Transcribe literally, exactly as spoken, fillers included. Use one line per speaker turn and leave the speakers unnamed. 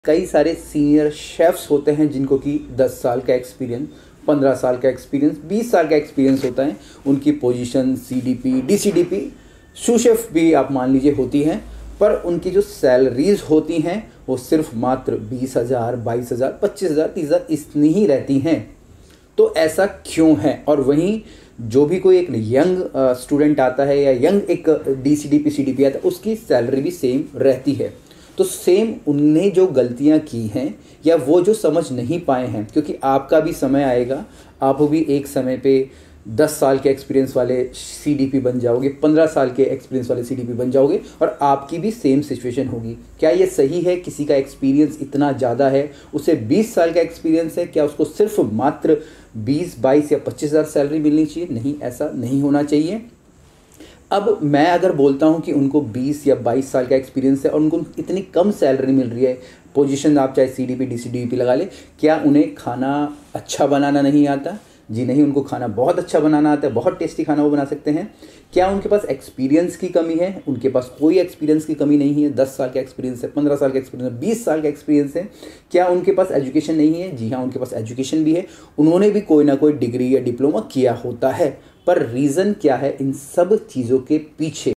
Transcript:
कई सारे senior chefs होते हैं जिनको कि दस साल का एक्सपीरियंस, पंद्रह साल का एक्सपीरियंस, बीस साल का एक्सपीरियंस होता है। उनकी position CDP, DCDP, sous chef भी आप मान लीजिए होती हैं, पर उनकी जो सैलरीज होती हैं वो सिर्फ मात्र बीस हज़ार, बाईस हज़ार, पच्चीस हज़ार, तीस हज़ार इतनी ही रहती हैं। तो ऐसा क्यों है? और वहीं जो भी कोई एक यंग स्टूडेंट आता है या यंग एक डीसीडीपी सीडीपी आता है, उसकी सैलरी भी सेम रहती है। तो सेम उनने जो गलतियां की हैं या वो जो समझ नहीं पाए हैं, क्योंकि आपका भी समय आएगा, आप भी एक समय पे दस साल के एक्सपीरियंस वाले सीडीपी बन जाओगे, पंद्रह साल के एक्सपीरियंस वाले सीडीपी बन जाओगे और आपकी भी सेम सिचुएशन होगी। क्या ये सही है? किसी का एक्सपीरियंस इतना ज़्यादा है, उसे बीस साल का एक्सपीरियंस है, क्या उसको सिर्फ मात्र बीस, बाईस या पच्चीस हज़ार सैलरी मिलनी चाहिए? नहीं, ऐसा नहीं होना चाहिए। अब मैं अगर बोलता हूं कि उनको बीस या बाईस साल का एक्सपीरियंस है और उनको इतनी कम सैलरी मिल रही है, पोजीशन आप चाहे सीडीपी डीसीडीपी लगा ले, क्या उन्हें खाना अच्छा बनाना नहीं आता? जी नहीं, उनको खाना बहुत अच्छा बनाना आता है, बहुत टेस्टी खाना वो बना सकते हैं। क्या उनके पास एक्सपीरियंस की कमी है? उनके पास कोई एक्सपीरियंस की कमी नहीं है। दस साल का एक्सपीरियंस है, पंद्रह साल का एक्सपीरियंस है, बीस साल का एक्सपीरियंस है। क्या उनके पास एजुकेशन नहीं है? जी हाँ, उनके पास एजुकेशन भी है, उन्होंने भी कोई ना कोई डिग्री या डिप्लोमा किया होता है। पर रीज़न क्या है इन सब चीज़ों के पीछे?